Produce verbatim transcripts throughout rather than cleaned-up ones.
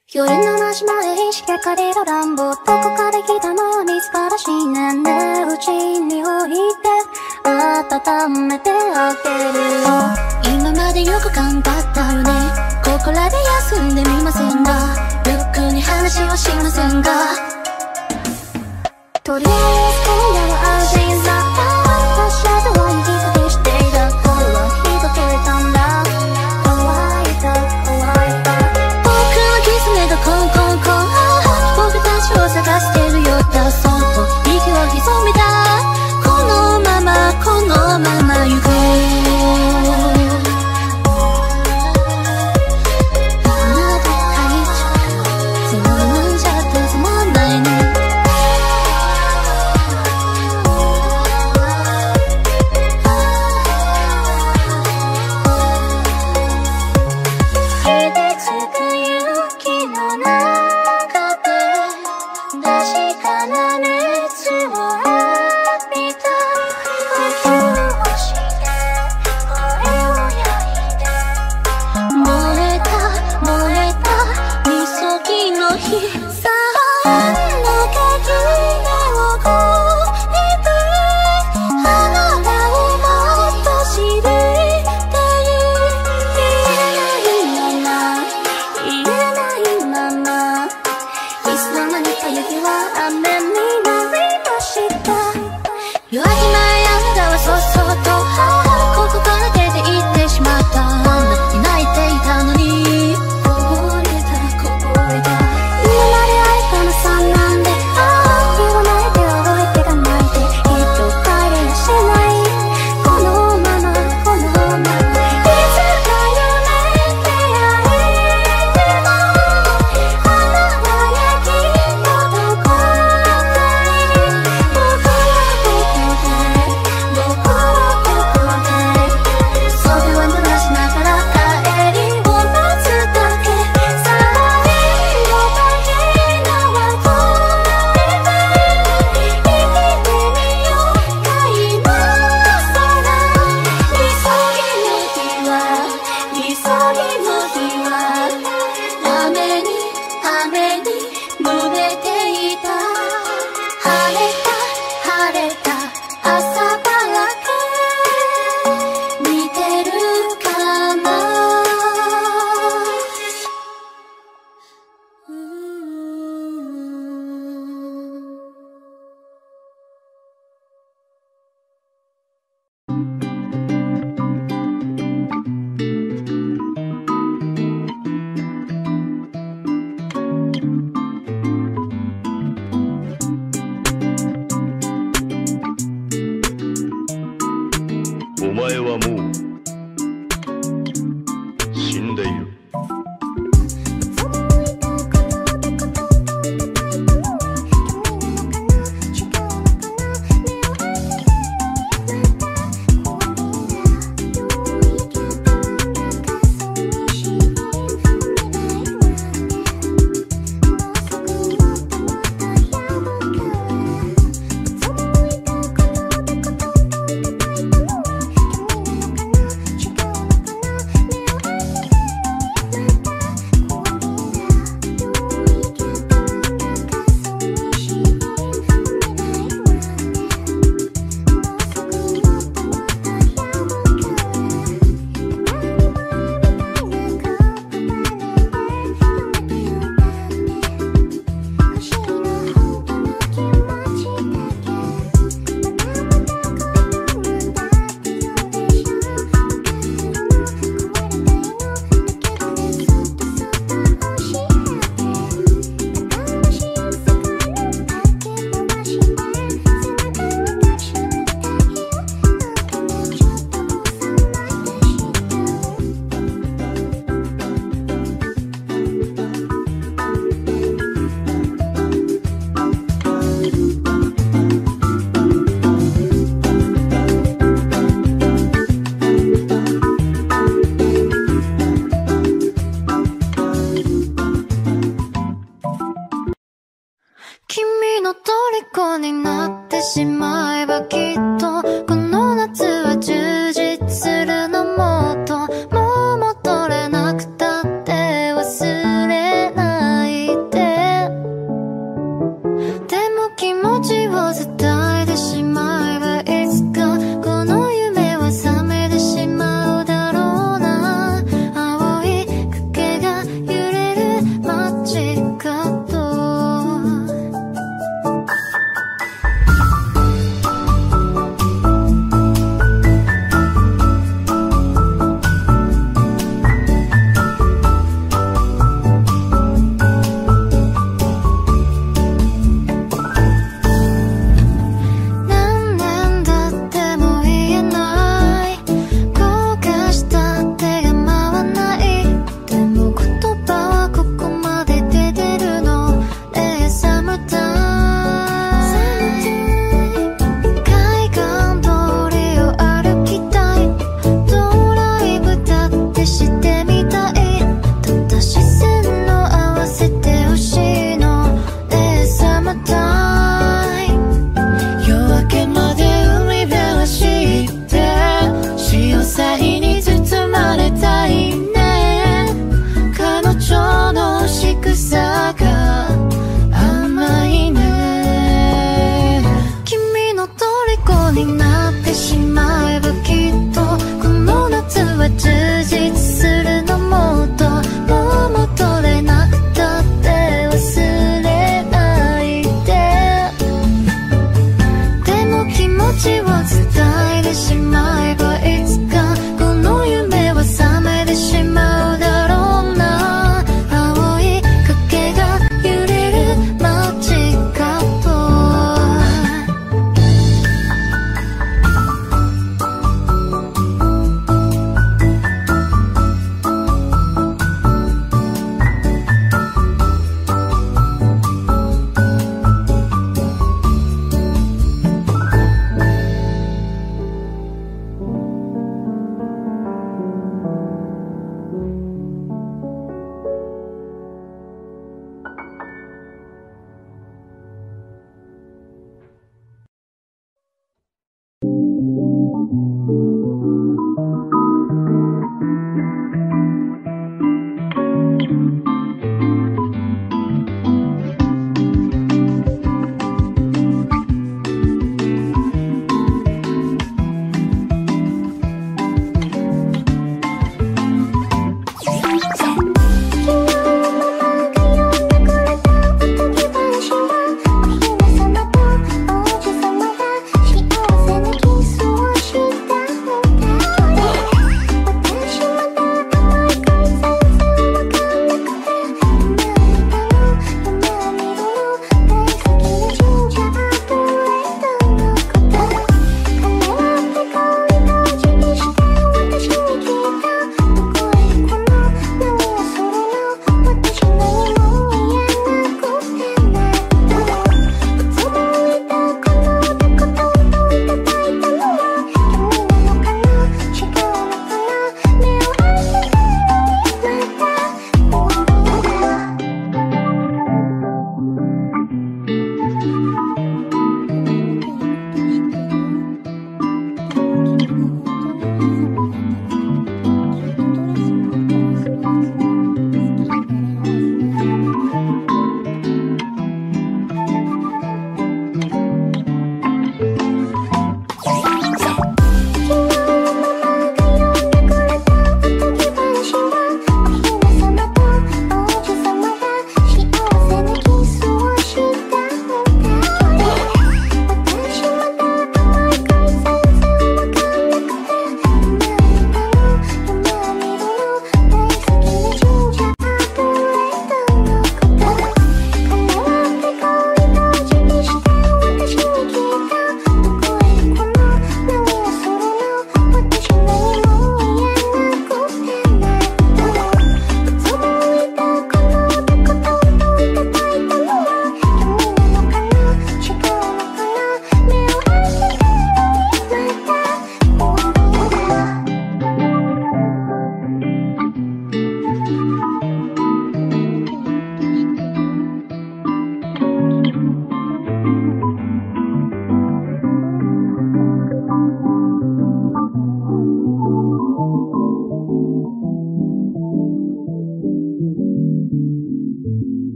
夜の真島へひしけかりる乱暴、どこかで来たの見つからしねんね、うちに置いて温めてあげる。今までよく頑張ったよね、ここらで休んでみませんか。ゆっくり話をしませんか。とりあえず今夜は安心だった。私はドアに気づきしていた頃はひどけたんだ。乾いた乾いた、僕は狐がコンコンコン、僕たちを探してるようだ。そっと息を潜めた。このままこのまま行こう。「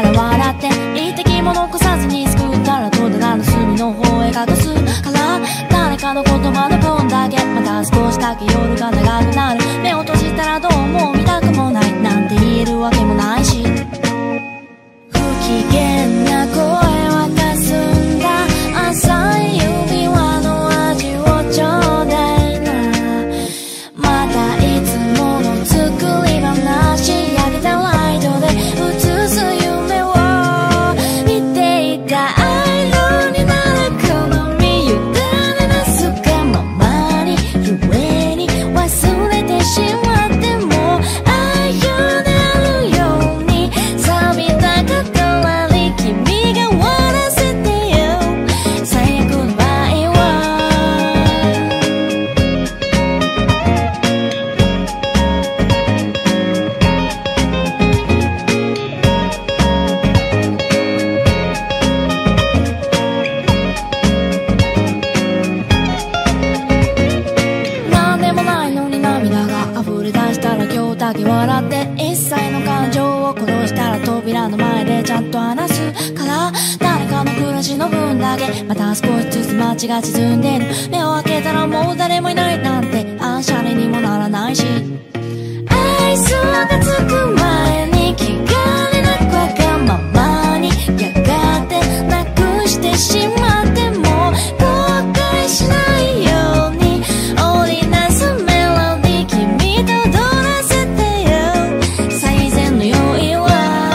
ら笑って一滴も残さずに救ったら戸棚の隅の方へ隠すから誰かの言葉の分だけまた少しだけ夜が長くなる目を閉じたらどうも見たくもないなんて言えるわけもないし不機嫌な声は霞んだ浅い指輪の味をちょうだいなまたいつもの作り話焼けたライトで映す夢を見ていたアイロンになるこの身委ねなすがままに故に忘れてしまっても愛情であるように錆びた刀に君が終わらせてよ最悪の場合はなんでもないのに涙が溢れ出したら今日だけ笑って一切の感情を殺したら扉の前でちゃんと話すから誰かの暮らしの分だけまた少しずつ街が沈んでる目を開けたらもう誰もいないなんてあんしゃれにもならないし愛想がつく前に気兼ねなくわがままにやがてなくしてしまっても後悔しないように織りなすメロディー君と踊らせてよ最善の用意は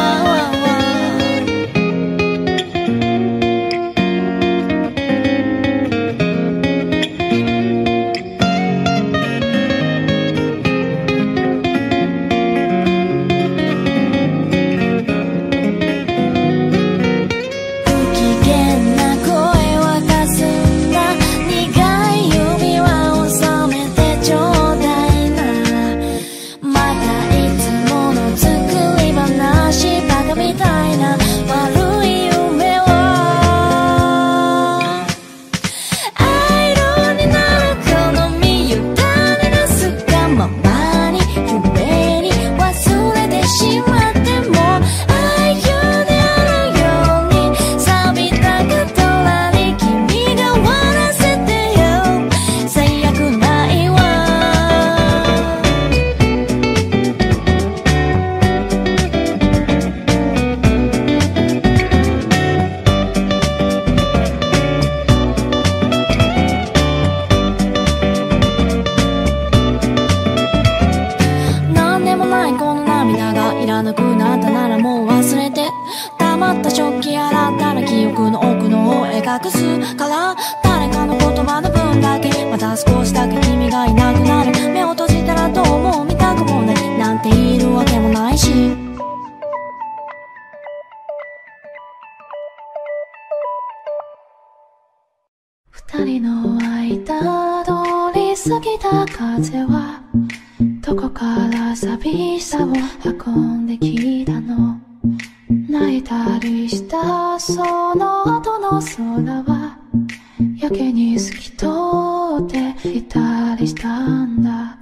不機嫌な声は霞んだ苦い指輪を収めてちょうだいなまたいつもの作り話バカみたいな悪い夢をアイロンになるこの身委ねなすがままに夢に忘れてしまっても愛情であるように錆びた刀に君が終わらせてよ最悪のないわなんでもないこの涙がいらなくなったならもう忘れて溜まった食器洗ったら記憶の奥の方へ隠すから誰かの言葉の分だけまた少しだけ君がいなくなる目を閉じたらどうも見たくもないなんて言えるわけもないし二人の間通り過ぎた風はどこから寂しさを運んできたの泣いたりしたその後の空はやけに透き通っていたりしたんだ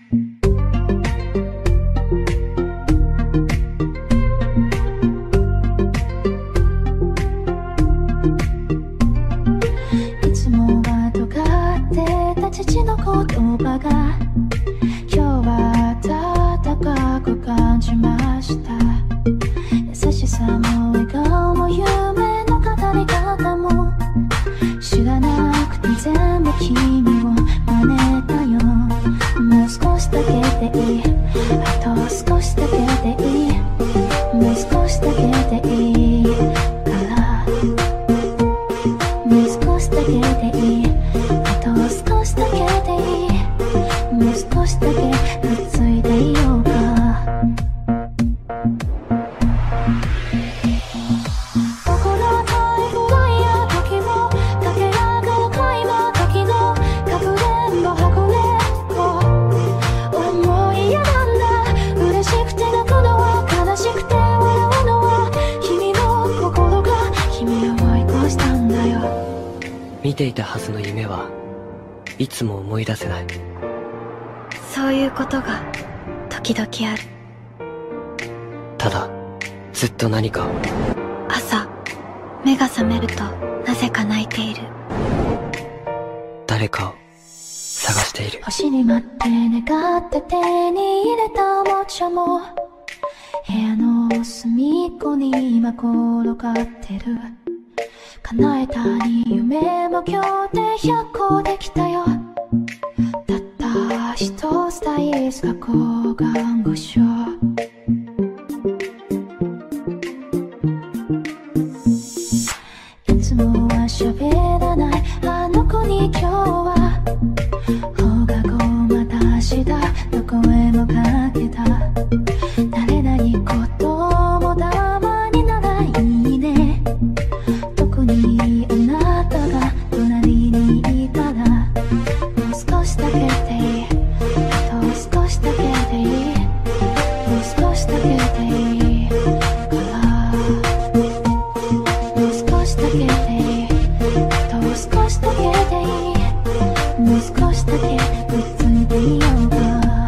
いつもは尖ってた父の言葉が今日は温かく感じました優しさも笑顔も夢の語り方も知らなくて全部君を真似たよもう少しだけでいいあと少しだけでいいもう少しだけでいいからもう少しだけでいいあと少しだけでいいもう少しだけくっついていようか見ていたはずの夢はいつも思い出せない。 そういうことが時々ある。 ただずっと何かを。 朝目が覚めるとなぜか泣いている。 誰かを探している。 星に待って願って手に入れたおもちゃも部屋の隅っこに今転がってる。叶えたに夢も今日でひゃっこできたよ。たった一つ大好き抗がんご症。いつもは喋らないあの子に今日は放課後また明日の声もかけた。慣れないこともたまにならいいね。特にあなたが隣にいたらもう少しだけでいい。あと少しだけでいい。もう少しだけでいいからもう少しだけでいい。あと少しだけでいい。もう少しだけくっついていようか。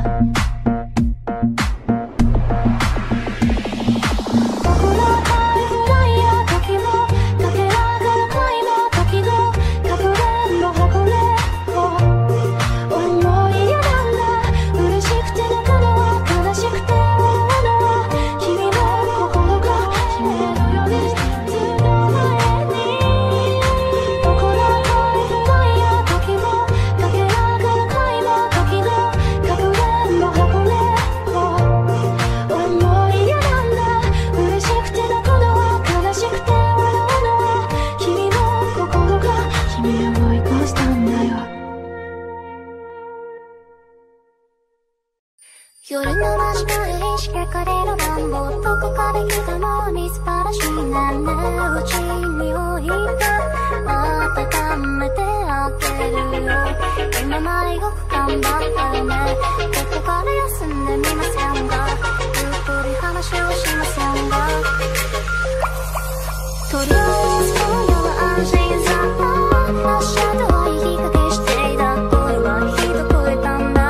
夜の間近で意識かれる暖房どこかで来たのに素晴らしいねんねうちに置いて温めてあげるよ。今までよく頑張ったよね。ここから休んでみませんがゆっくり話をしませんがとりあえず今夜は安心さ足跡は行きかけしていた声は人超えたんだ。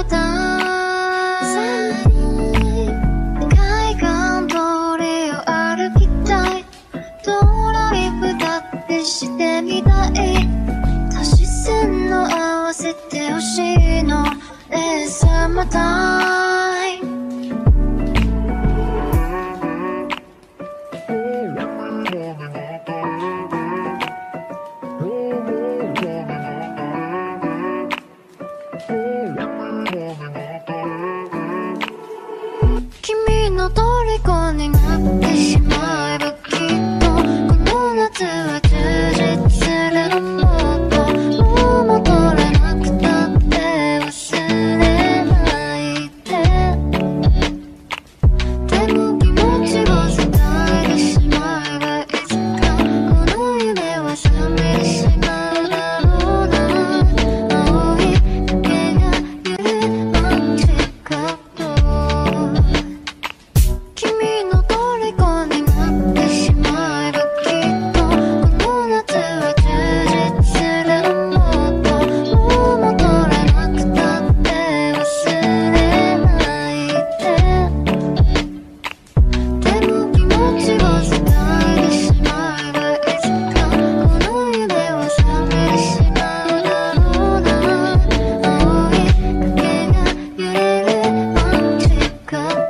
た海岸通りを歩きたいドライブだってしてみたい足し線の合わせてほしいのレーサータイム君の虜になってしまえばきっとこの夏は充実するもっともう戻れなくたって忘れないででも気持ちを伝えてしまえばいつかこの夢は覚めてしまうだろうな青い影が揺れる街角君の虜になってしまえばきっとこの夏は充実するもっともう戻れなくたって忘れないででも気持ちを伝えてしまえばいつかこの夢は覚めてしまうだろうな青い影が揺れる街角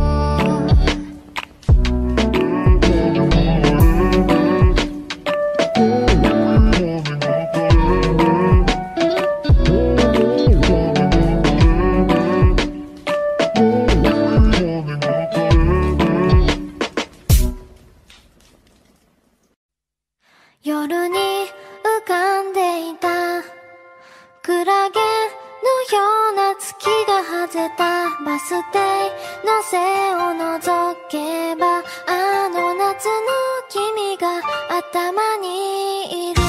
夜に浮かんでいたクラゲのような月が外れたバス停の背を覗けばあの夏の君が頭にいる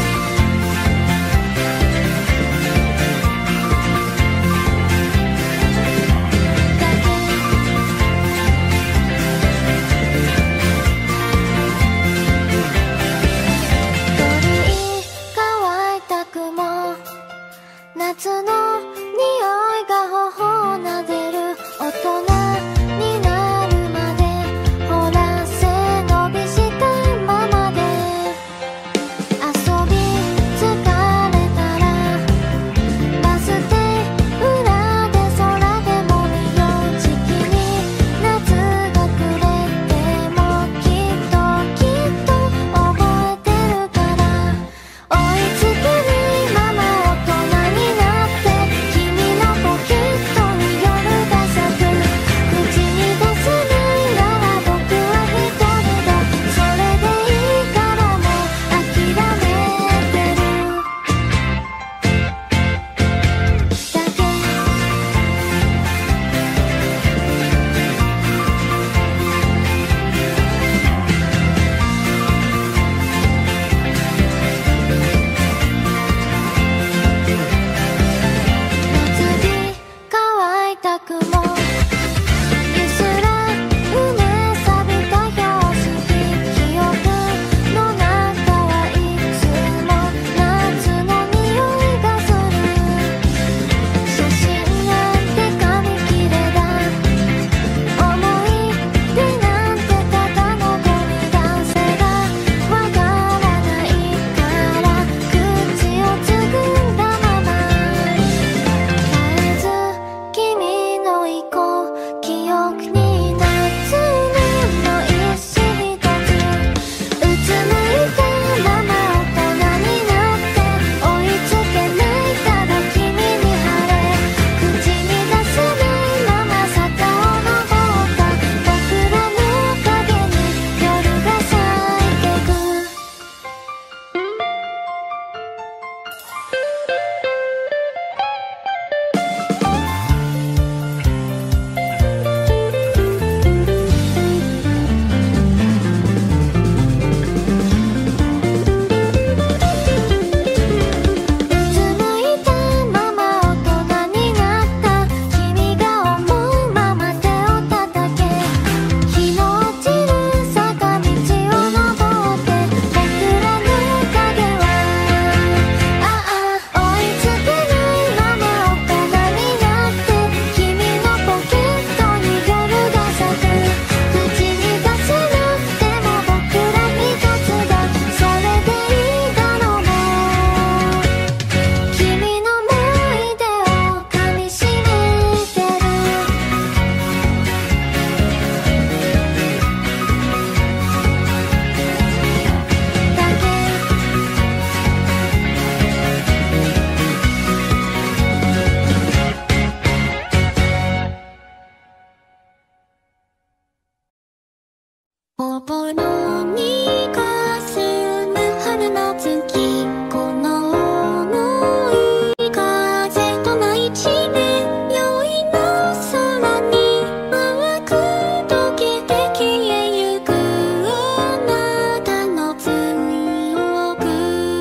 夏の匂いが頬を撫でる大人になるまでほら背伸びしたままでぼろに霞む春の月、この想い風とない地面、宵の空に淡く溶けて消えゆくあなたの強く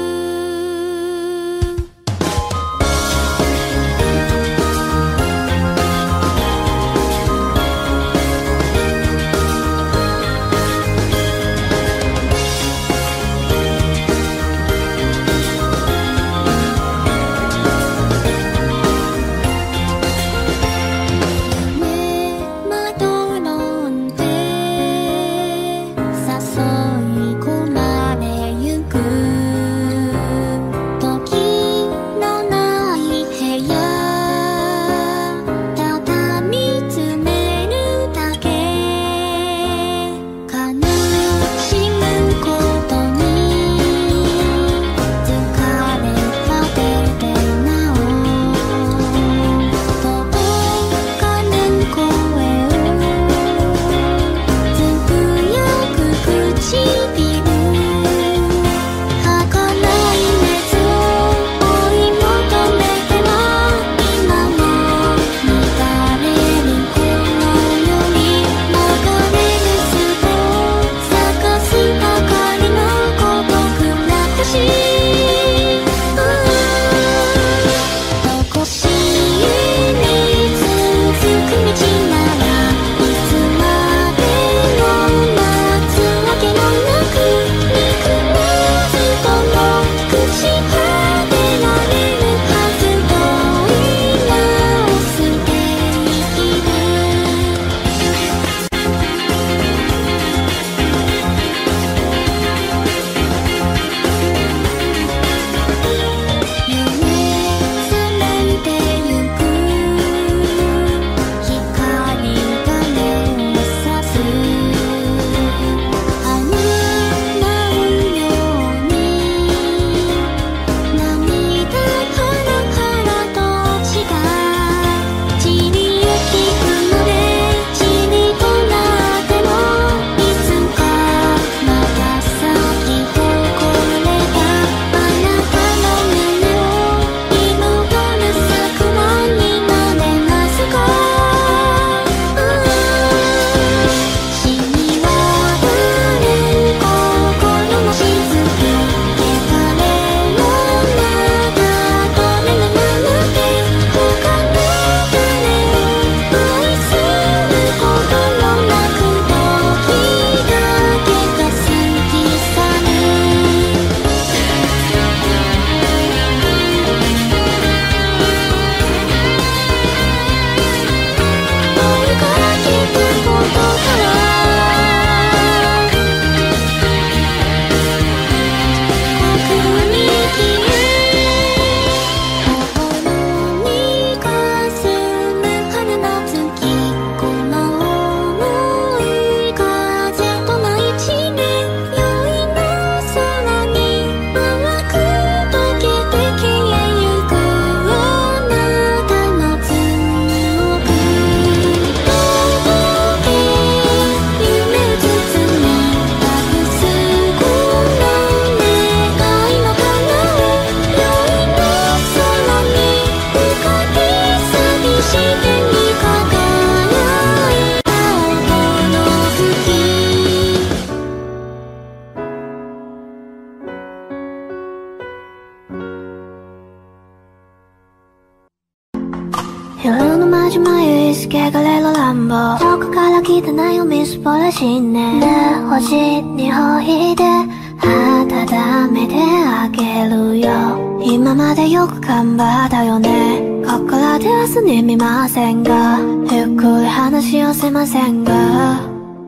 夜のまじまゆいすけがれる乱暴、遠くから来たなよみすぼらしね。星にほいで温めてあげるよ。今までよく頑張ったよね。ここからで明日に見ませんが、ゆっくり話をせませんが。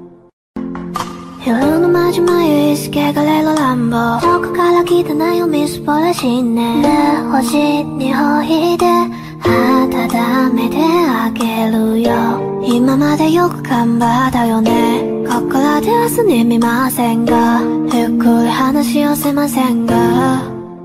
夜のまじまゆいすけがれる乱暴、遠くから来たなよみすぼらしね。星にほいで温めてあげるよ。今までよく頑張ったよね。ここからで明日に見ませんが、ゆっくり話をせませんが。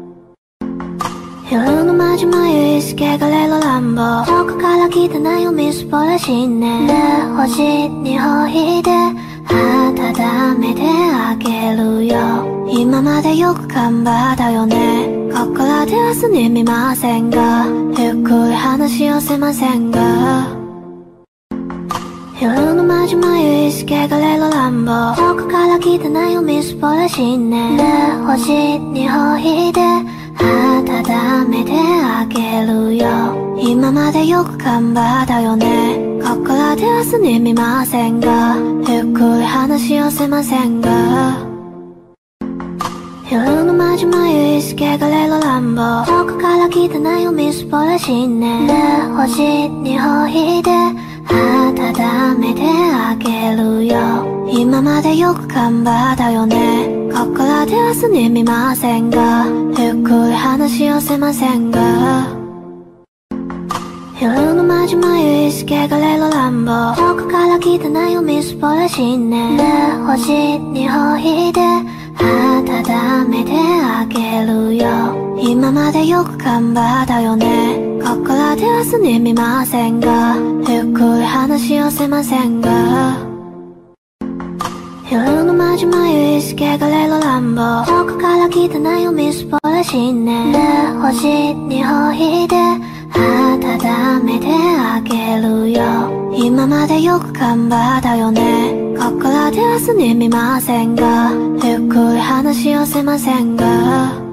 夜のまじまゆいすけがれる乱暴、遠くから来たなよみすぼらしね。星にほいで温温めてあげるよ。今までよく頑張ったよね。ここからで明日に見ませんが、ゆっくり話をせませんが、夜の真島ゆいすけがれる乱暴。どこから来たなよみすぼらしね。星にほいで温めてあげるよ。今までよく頑張ったよね。ここからで明日に見ませんが、ゆっくり話をせませんが、夜の真島ゆいすけがれる乱暴。どこから来たなよみすぼらしね。星にほいで温めてあげるよ。今までよく頑張ったよね。ここからで明日に見ませんが、ゆっくり話をせませんが、夜の真島ゆいすけがれる乱暴。どこから来たなよみすぼらしね。星にほいで温めてあげるよ。今までよく頑張ったよね。ここからで明日に見ませんが、ゆっくり話をせませんが、夜の真島ゆいすけがれる乱暴。どこから来たなよみすぼらしね。星にほいで温めてあげるよ。今までよく頑張ったよね。ここからで明日に見ませんが、ゆっくり話をせませんが、